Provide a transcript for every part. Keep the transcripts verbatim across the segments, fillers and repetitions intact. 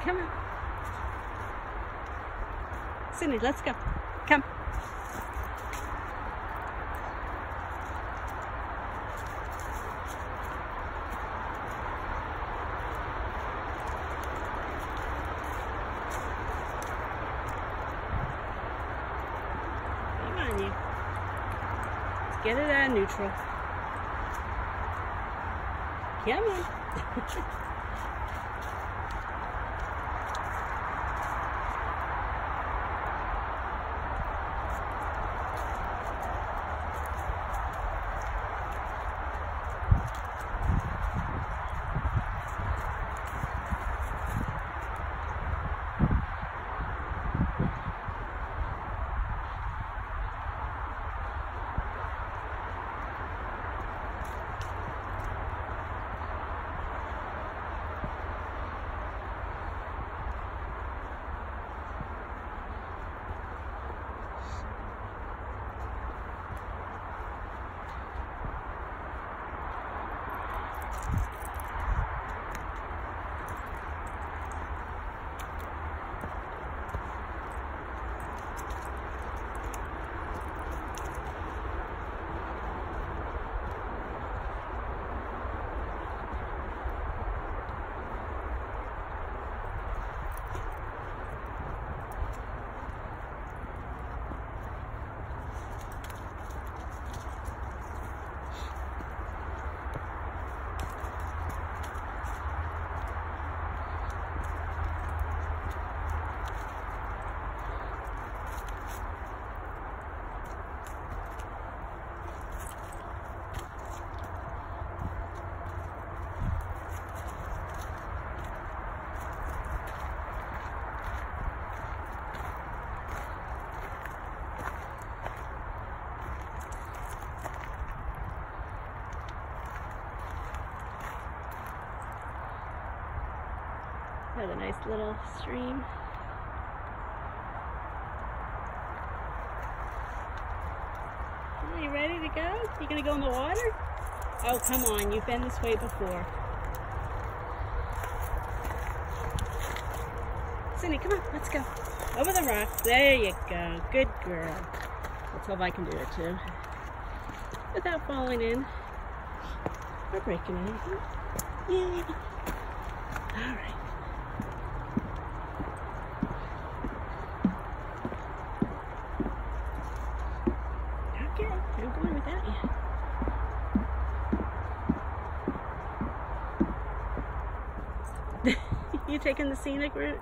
Come on. Cindy, let's go. Come. Come on, you. Let's get it out of neutral. Come on. Has a nice little stream. Are you ready to go? You gonna go in the water? Oh, come on, you've been this way before. Cindy, come on, let's go. Over the rocks. There you go. Good girl. Let's hope I can do it too. Without falling in or breaking anything. Yay. All right. Okay, I'm going without you. You taking the scenic route?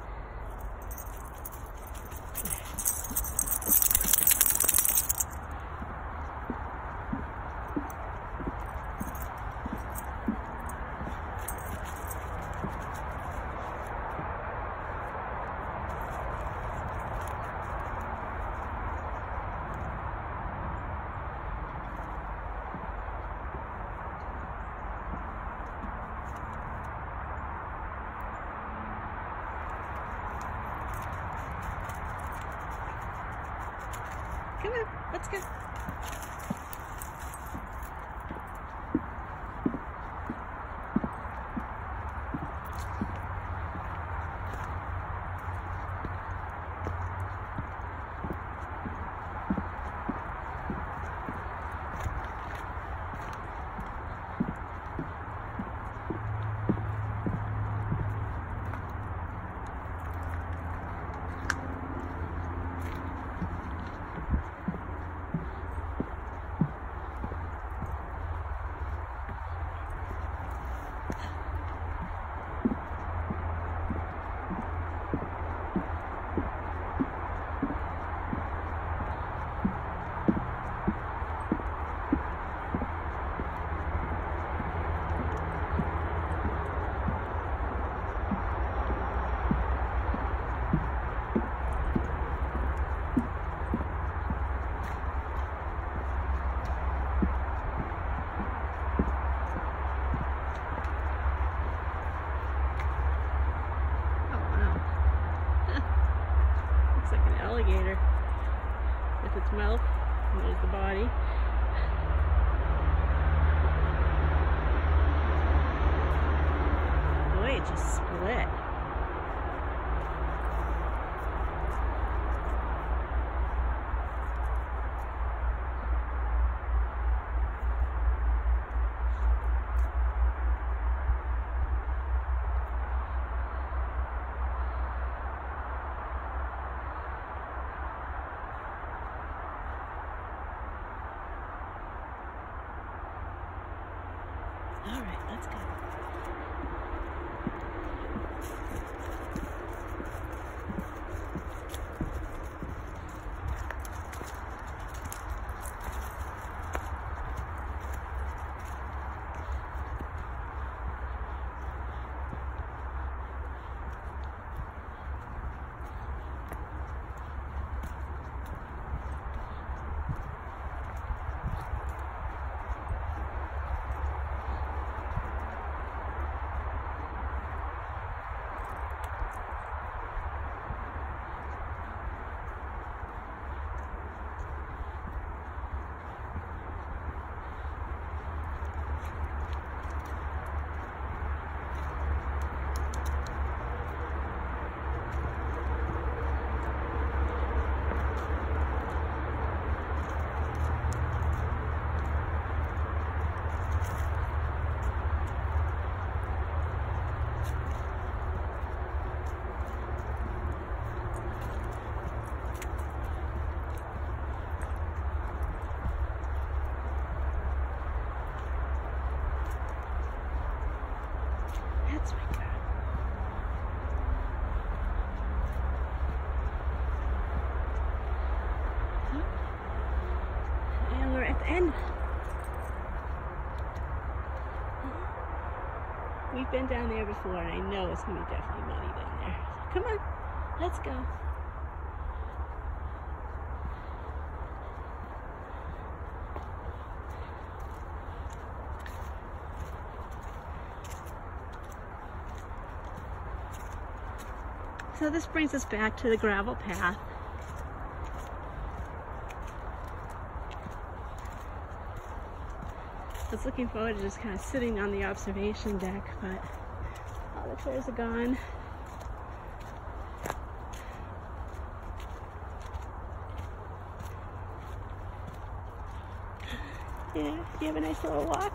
Come on, let's go. Alligator with its mouth, and there's the body. Boy, it just split. Let's go. That's my God. And we're at the end. We've been down there before, and I know it's going to be definitely muddy down there. So come on, let's go. So this brings us back to the gravel path. I was looking forward to just kind of sitting on the observation deck, but all the chairs are gone. Yeah, you have a nice little walk.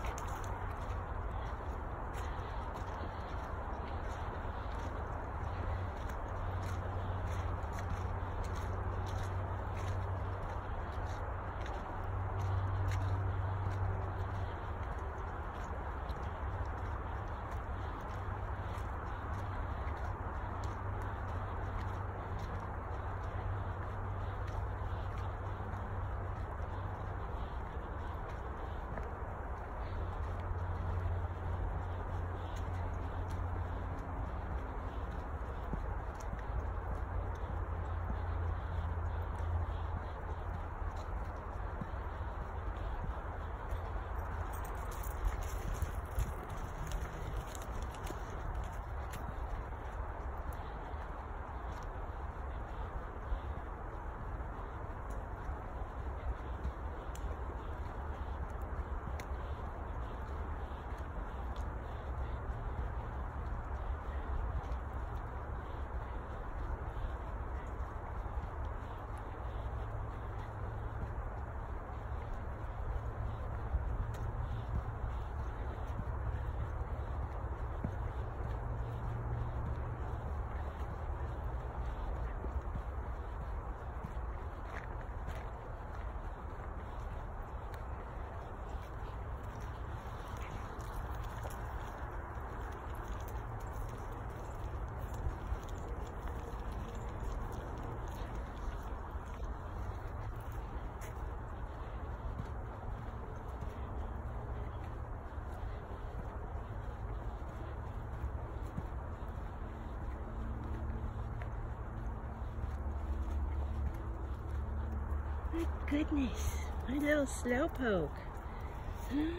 My goodness, my little slowpoke. Huh?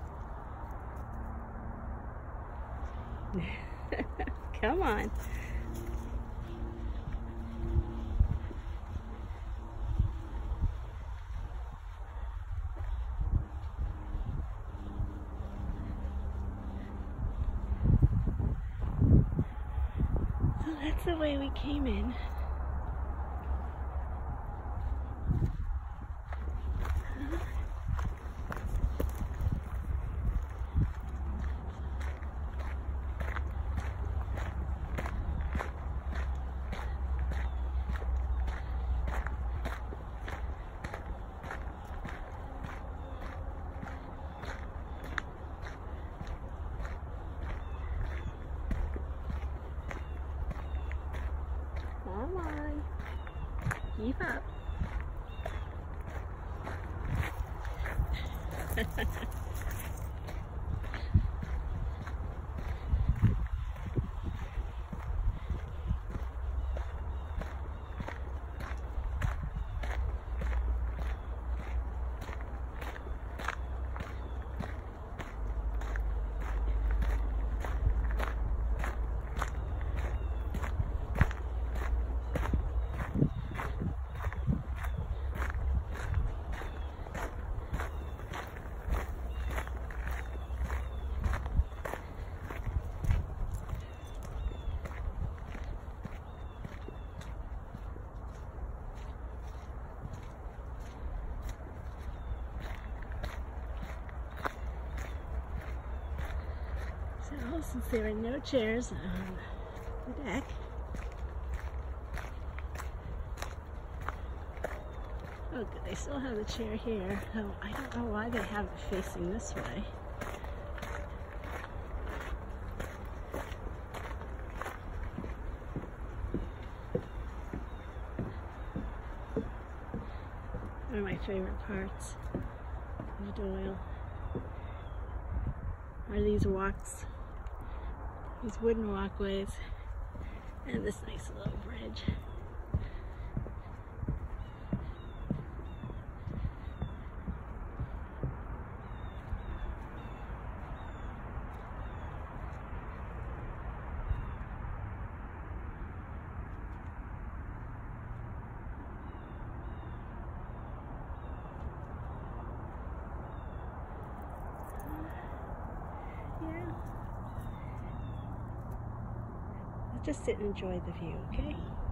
Come on. So that's the way we came in. Keep up. So, since there are no chairs on the deck, oh good, they still have the chair here. Oh, I don't know why they have it facing this way. One of my favorite parts of Doyle are these walks, these wooden walkways, and this nice little bridge. Just sit and enjoy the view, okay?